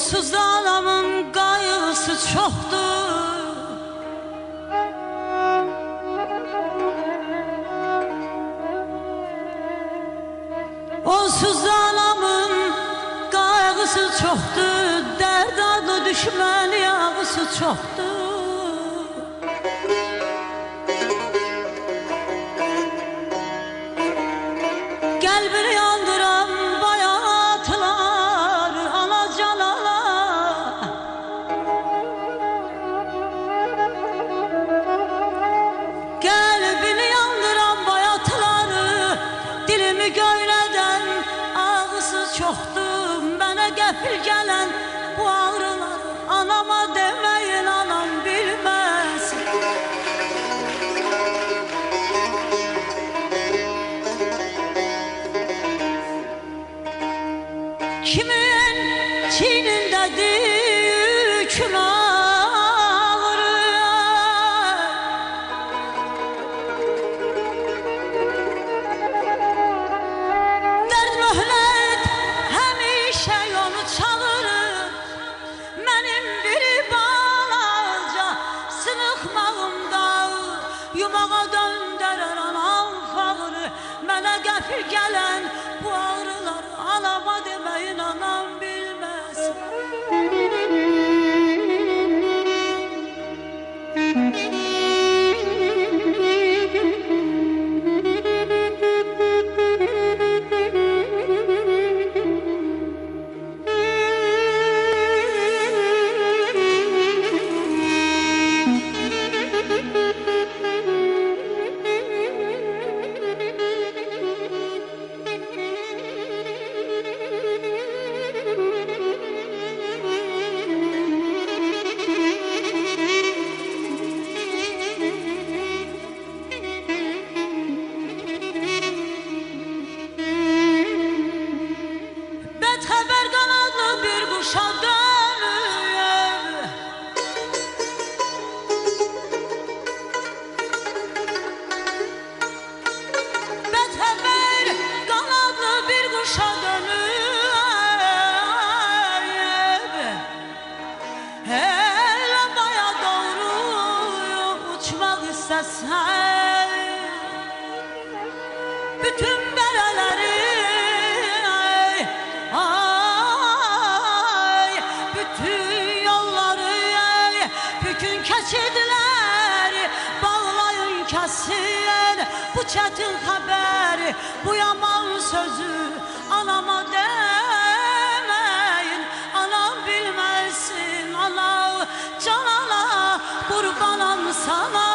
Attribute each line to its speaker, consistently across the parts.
Speaker 1: Onsuz da anamın qayğısı çoxdur. Onsuz da anamın qayğısı çoxdur. Dərd adlı düşmən yağısı çoxdur. Qəlbini yandıran bayatlar ana canala. Qəlbini yandıran bayatları, dilimi göynədən ağısı çoxdur. Mənə qəfil gələn bu ağrılar anama deməyin, anam bilməz. Kimin çiynindədir yükün ağrı, dərd möhlət həmişə yolu çağırır. Mənim bir balaca sınıqmağımda yumağa döndərər anam fağrı. Mənə qəfil gələn bu ağrılar anama deməyin, anam bilməz. Bədxəbər qanadlı bir quşa dönüb, bədxəbər qanadlı bir quşa dönüb. Elə baya doğru uçmaq istəsən, bütün bərələri keçidlər bağlayın, kəsin bu çətin xəbəri, bu yaman sözü anama deməyin, anam bilməsin. Ana canana qurbanam sana.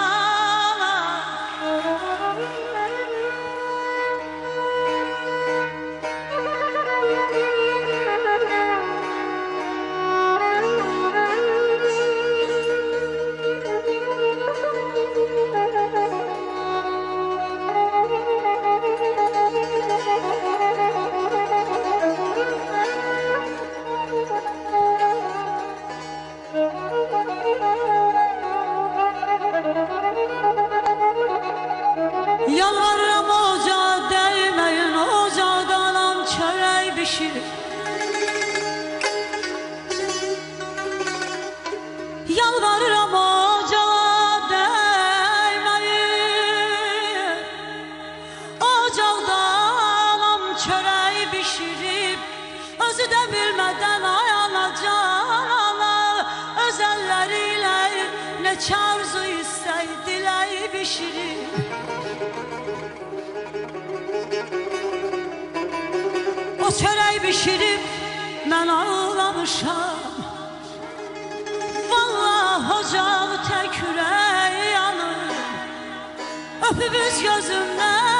Speaker 1: Yalvarıram ocağa değmeyin, ocağda anam çörək bişirir. Yalvarıram ocağa değmeyin, ocağda anam çörək bişirib. Özü də bilmədən ayanacan ana, öz əllərilə neçə arzu istək diləy bişirir. O çörək bişirib mən ağlamışam, vallahi ocağı tək ürək yanır. Öpüb üz gözümdən